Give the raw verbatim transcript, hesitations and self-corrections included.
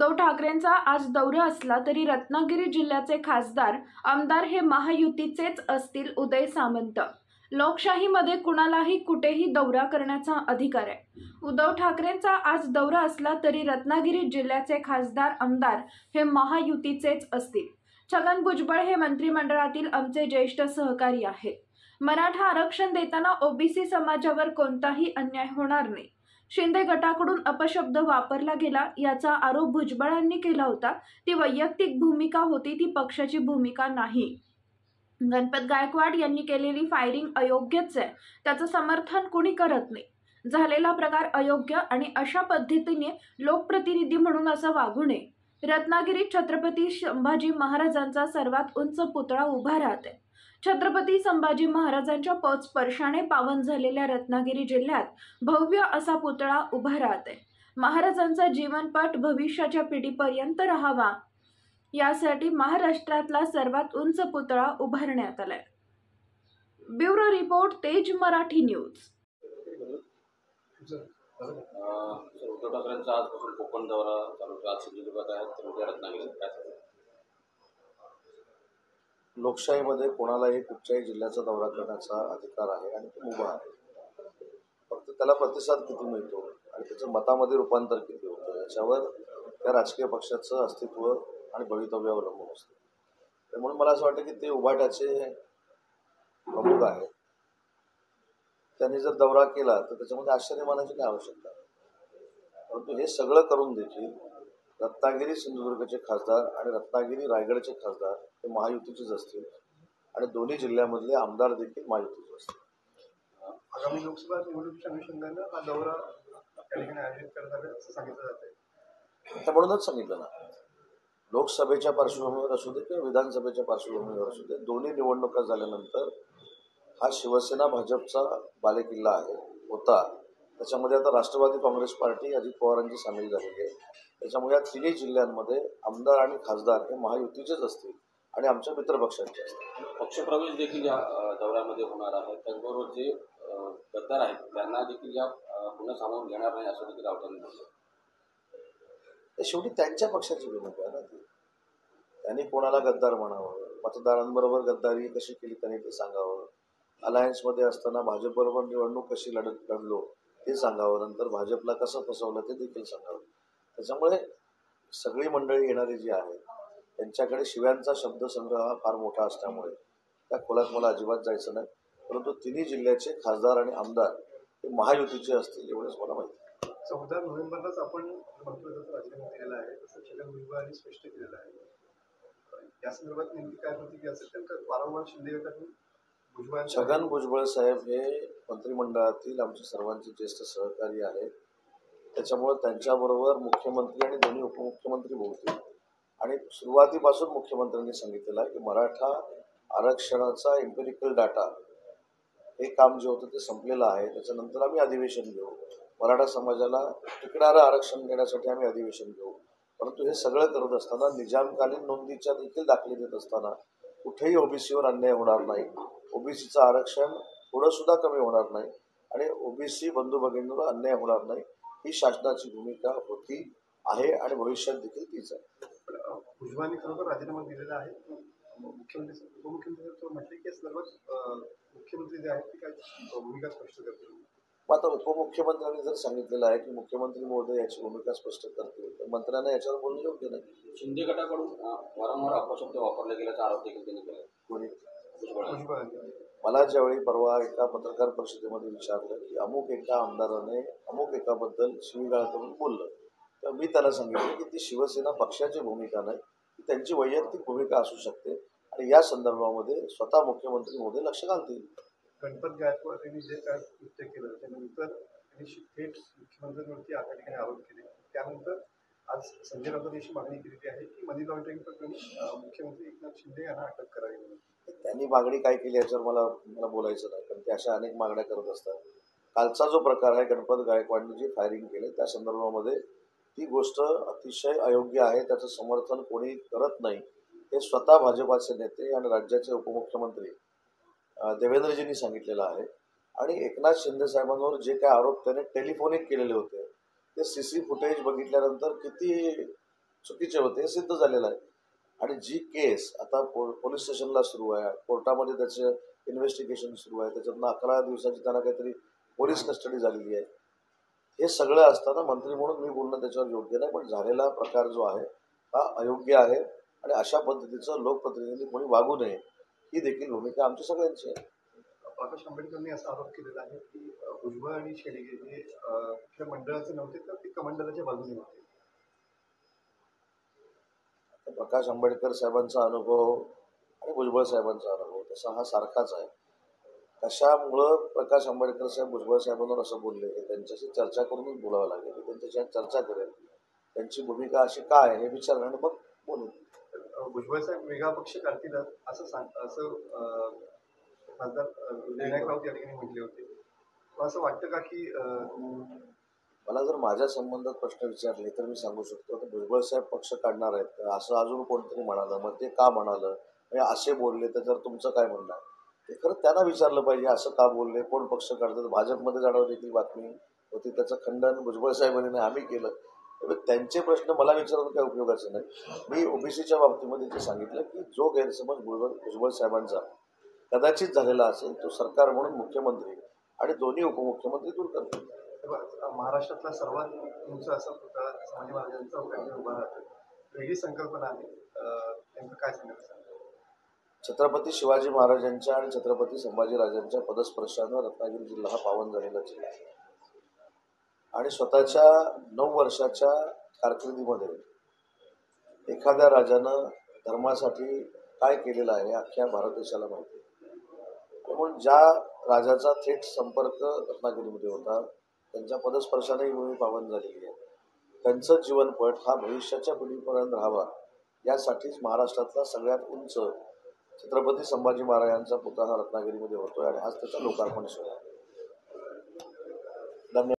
उद्धव ठाकरेंचा आज दौरा असला तरी रत्नागिरी जिल्ह्याचे खासदार आमदार हे महायुतीचेच असतील. उदय सामंत, लोकशाहीमध्ये कुणालाही कुठेही दौरा करण्याचा अधिकार आहे. उद्धव ठाकरेंचा आज दौरा असला तरी रत्नागिरी जिल्ह्याचे खासदार आमदार हे महायुतीचेच असतील. छगन भुजबळ हे मंत्रिमंडळातील आमचे ज्येष्ठ सहकारी आहेत. मराठा आरक्षण देताना ओबीसी समाजावर कोणताही अन्याय होणार नाही. शिंदे गटाकडून अपशब्द वापरला गेला याचा आरोप भुजबळांनी केला होता. ती वैयक्तिक भूमिका होती, ती पक्षाची भूमिका नाही. गणपत गायकवाड यांनी केलेली फायरिंग अयोग्यच आहे, त्याचं समर्थन कोणी करत नाही. झालेला प्रकार अयोग्य आणि अशा पद्धतीने लोकप्रतिनिधी म्हणून असं वागू नये. रत्नागिरीत छत्रपती संभाजी महाराजांचा सर्वात उंच पुतळा उभा राहते. छत्रपती संभाजी महाराजांच्या पदस्पर्शाने पावन झालेल्या रत्नागिरी जिल्ह्यात भव्य असा पुतळा उभा राहते. महाराजांचा जीवनपट भविष्याच्या पिढीपर्यंत राहावा यासाठी महाराष्ट्रातला सर्वात उंच पुतळा उभारण्यात आलाय. ब्युरो रिपोर्ट, तेज मराठी न्यूज. उद्धव ठाकरेंचा आजपासून कोकण दौरा चालू आहे. आज सिंधुदुर्गात आहे तर उद्या रत्नागिरीत काय चालू आहे? लोकशाहीमध्ये कोणालाही कुठच्याही जिल्ह्याचा दौरा करण्याचा अधिकार आहे आणि तो मुभा आहे. फक्त त्याला प्रतिसाद किती मिळतो आणि त्याचं मतामध्ये रूपांतर किती होतं याच्यावर त्या राजकीय पक्षाचं अस्तित्व आणि भवितव्य अवलंबून असतं. त्यामुळे मला असं वाटतं की ते उभाट्याचे प्रमुख आहेत. त्यांनी जर दौरा केला तर त्याच्यामध्ये आश्चर्य मानायची काय आवश्यकता. परंतु हे सगळं करून देखील रत्नागिरी सिंधुदुर्गचे खासदार आणि रत्नागिरी रायगडचे खासदार हे महायुतीचेच असतील आणि दोन्ही जिल्ह्यामधले आमदार देखील महायुतीचे असतील. आगामी लोकसभा निवडणुकीच्या अनुषंगाने हा दौरा त्या ठिकाणी आयोजित करण्यात आला असं सांगितलं जात आहे. त्या म्हणूनच सांगितलं ना, लोकसभेच्या पार्श्वभूमीवर असू दे किंवा विधानसभेच्या पार्श्वभूमीवर असू दे, दोन्ही निवडणुका झाल्यानंतर हा शिवसेना भाजपचा बालेकिल्ला आहे होता. त्याच्यामध्ये आता राष्ट्रवादी काँग्रेस पार्टी अजित पवारांची सामील झालेली आहे. त्याच्यामुळे या तिन्ही जिल्ह्यांमध्ये आमदार आणि खासदार हे महायुतीचेच असतील आणि आमच्या मित्रपक्षांचे असतील. पक्षप्रवेश देखील या दौऱ्यामध्ये होणार आहे. त्याचबरोबर जे गद्दार आहेत त्यांना देखील या पुन्हा सामावून घेणार नाही असं देखील राऊतांनी म्हटलं. शेवटी त्यांच्या पक्षाची भूमिका आहे ना ती. त्यांनी कोणाला गद्दार म्हणावं, मतदारांबरोबर गद्दारी कशी केली त्यांनी ते सांगावं, अलायन्समध्ये असताना भाजपबरोबर निवडणूक कशी लढत लढलो ते सांगावं, नंतर भाजपला कसं फसवलं ते देखील सांगावं. त्याच्यामुळे सगळी मंडळी येणारी जी आहे त्यांच्याकडे शिव्यांचा शब्दसंग्रह हा फार मोठा असल्यामुळे त्या खोलात मला अजिबात जायचं नाही. परंतु तिन्ही जिल्ह्याचे खासदार आणि आमदार हे महायुतीचे असतील एवढंच मला माहिती. चौदा नोव्हेंबरलाच आपण मंत्रिपदाचा राजीनामा दिलेला आहे असं छगन भुजबळांनी स्पष्ट केलेलं आहे. या संदर्भात नेमकी काय प्रतिक्रिया असेल तर वारंवार शिंदे गटातून भुजबळ छगन भुजबळ साहेब हे मंत्रिमंडळातील आमचे सर्वांचे ज्येष्ठ सहकारी आहेत. त्याच्यामुळे त्यांच्याबरोबर मुख्यमंत्री आणि दोन्ही उपमुख्यमंत्री बोलतील आणि सुरुवातीपासून मुख्यमंत्र्यांनी सांगितलेलं आहे की मराठा आरक्षणाचा एम्पिरिकल डाटा हे काम जे होतं ते संपलेलं आहे. त्याच्यानंतर आम्ही अधिवेशन घेऊ, मराठा समाजाला टिकणारं आरक्षण देण्यासाठी आम्ही अधिवेशन घेऊ. परंतु हे सगळं करत असताना निजामकालीन नोंदीच्या देखील दाखले देत असताना कुठेही ओबीसीवर अन्याय होणार नाही, ओबीसीचं आरक्षण थोडंसुद्धा कमी होणार नाही आणि ओबीसी बंधू भगिनींवर अन्याय होणार नाही ही शासनाची भूमिका होती आहे आणि भविष्यात देखील तीच आहे. भुजबळांनी खरोखर राजीनामा दिलेला आहे. मुख्यमंत्री उपमुख्यमंत्री म्हटले की या संदर्भात मुख्यमंत्री जे आहेत ते काय भूमिका स्पष्ट करतील. मग आता उपमुख्यमंत्र्यांनी जर सांगितलेलं आहे की मुख्यमंत्री महोदय याची भूमिका स्पष्ट करतील तर मंत्र्यांना याच्यावर बोलणं योग्य नाही. शिंदे गटाकडून वारंवार अपशब्द वापरले गेल्याचा आरोप देखील त्यांनी केला. कोणी? भुजबळांनी. मला ज्यावेळी परवा एका पत्रकार परिषदेमध्ये विचारलं की अमुक एका आमदाराने अमुक एकाबद्दल शिवीगाळ करून बोललं तर मी त्याला सांगितलं की ती शिवसेना पक्षाची भूमिका नाही, ती त्यांची वैयक्तिक भूमिका असू शकते आणि या संदर्भामध्ये स्वतः मुख्यमंत्री महोदय लक्ष घालतील. गणपत गायकवाड यांनी जे काय कृत्य केलं त्यानंतर त्यांनी थेट मुख्यमंत्र्यांवरती या ठिकाणी आरोप केले. त्यानंतर आज संजय राऊत यांची मागणी केलेली आहे की मनी लॉन्ड्रिंग प्रकरणी मुख्यमंत्री एकनाथ शिंदे यांना अटक करावी म्हणून. त्यांनी मागणी काय केली याच्यावर मला मला बोलायचं नाही, कारण ते अशा अनेक मागण्या करत असतात. कालचा जो प्रकार आहे गणपत गायकवाडने जी फायरिंग केली त्या संदर्भामध्ये ती गोष्ट अतिशय अयोग्य आहे. त्याचं समर्थन कोणी करत नाही. हे स्वतः भाजपाचे नेते आणि राज्याचे उपमुख्यमंत्री देवेंद्रजींनी सांगितलेलं आहे. आणि एकनाथ शिंदे साहेबांवर जे काय आरोप त्याने टेलिफोनिक केलेले होते ते सी सी फुटेज बघितल्यानंतर किती चुकीचे होते हे सिद्ध झालेलं आहे. आणि जी केस आता पो पोलीस स्टेशनला सुरू आहे, कोर्टामध्ये त्याचं इन्व्हेस्टिगेशन सुरू आहे, त्याच्यातनं अकरा दिवसाची त्यांना काहीतरी पोलीस कस्टडी झालेली आहे. हे सगळं असताना मंत्री म्हणून मी बोलणं त्याच्यावर योग्य नाही, पण झालेला प्रकार जो आहे हा अयोग्य आहे आणि अशा पद्धतीचं लोकप्रतिनिधी कोणी वागू नये ही देखील भूमिका आमची सगळ्यांची आहे. प्रकाश आंबेडकरांनी असा आरोप केलेला आहे की अ, भुजबळ आणि शेडगे हे अ, कुठल्या मंडळाचे नव्हते तर ते कमंडलाच्या बाजूने होते. आता प्रकाश आंबेडकर साहेबांचा अनुभव आणि भुजबळ साहेबांचा अनुभव तसा हा सारखाच आहे. कशामुळं प्रकाश आंबेडकर साहेब भुजबळ साहेबांवर असं बोलले हे त्यांच्याशी चर्चा करूनच बोलावं लागेल. मी त्यांच्याशी चर्चा करेल, त्यांची भूमिका अशी काय आहे हे विचारलं आणि मग बोलू. अ, भुजबळ साहेब वेगळा पक्ष काढतील असं सांग असं अ, खासदार अ, विनायक राऊत या ठिकाणी म्हटले होते. मग असं वाटतं का की अ, मला जर माझ्या संबंधात प्रश्न विचारले तर मी सांगू शकतो की भुजबळ साहेब पक्ष काढणार आहेत का असं अजून कोणतरी म्हणालं, मग ते का म्हणालं, म्हणजे असे बोलले त्याच्यावर तुमचं काय म्हणणं आहे ते खरं त्यांना विचारलं पाहिजे. असं का बोलले, कोण पक्ष काढतात, भाजपमध्ये जाण्यावर देखील बातमी होती, त्याचं खंडन भुजबळ साहेबांनी नाही आम्ही केलं. त्यामुळे त्यांचे प्रश्न मला विचारून काही उपयोगाचे नाही. मी ओबीसीच्या बाबतीमध्ये ते सांगितलं की जो गैरसमज भुजबळ भुजबळ साहेबांचा कदाचित झालेला असेल तो सरकार म्हणून मुख्यमंत्री आणि दोन्ही उपमुख्यमंत्री दूर करतील. तेव्हा महाराष्ट्रातला सर्वात उंच असा पुतळा संभाजी महाराजांचा उभारला उभा राहतो. वेगळी संकल्पना आहे. अ, नेमकं काय सांगायचं? छत्रपती शिवाजी महाराजांच्या आणि छत्रपती संभाजीराजांच्या पदस्पर्शानं रत्नागिरी जिल्हा हा पावन झालेला जिल्हा आहे. आणि स्वतःच्या नऊ वर्षाच्या कारकिर्दीमध्ये एखाद्या राजानं धर्मासाठी काय केलेलं आहे अख्ख्या भारत देशाला माहिती आहे. म्हणून ज्या राजाचा थेट संपर्क रत्नागिरीमध्ये होता त्यांच्या पदस्पर्शाने ही भूमी पावन झालेली आहे. त्यांचं जीवनपट हा भविष्याच्या पिढीपर्यंत राहावा यासाठीच महाराष्ट्रातला सगळ्यात उंच छत्रपती संभाजी महाराजांचा पुतळा हा रत्नागिरीमध्ये होतोय आणि आज त्याचा लोकार्पण सोहळा आहे. धन्यवाद.